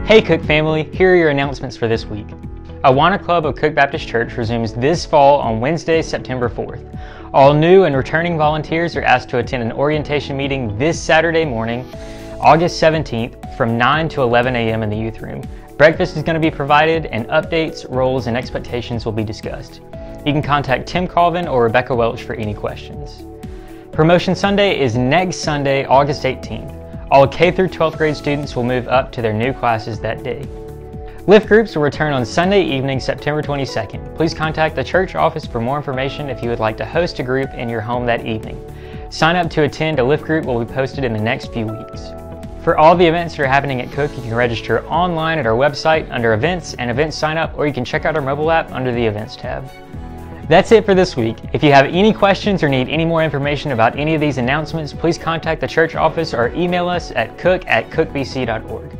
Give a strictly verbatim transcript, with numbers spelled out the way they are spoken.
Hey Cook family, here are your announcements for this week. Awana Club of Cook Baptist Church resumes this fall on Wednesday, September fourth. All new and returning volunteers are asked to attend an orientation meeting this Saturday morning, August seventeenth, from nine to eleven a m in the youth room. Breakfast is going to be provided, and updates, roles, and expectations will be discussed. You can contact Tim Colvin or Rebecca Welch for any questions. Promotion Sunday is next Sunday, August eighteenth. All K through twelfth grade students will move up to their new classes that day. Lift groups will return on Sunday evening, September twenty-second. Please contact the church office for more information if you would like to host a group in your home that evening. Sign up to attend a Lift group will be posted in the next few weeks. For all the events that are happening at Cook, you can register online at our website under Events and Events Sign Up, or you can check out our mobile app under the Events tab. That's it for this week. If you have any questions or need any more information about any of these announcements, please contact the church office or email us at cook at cook b c dot org.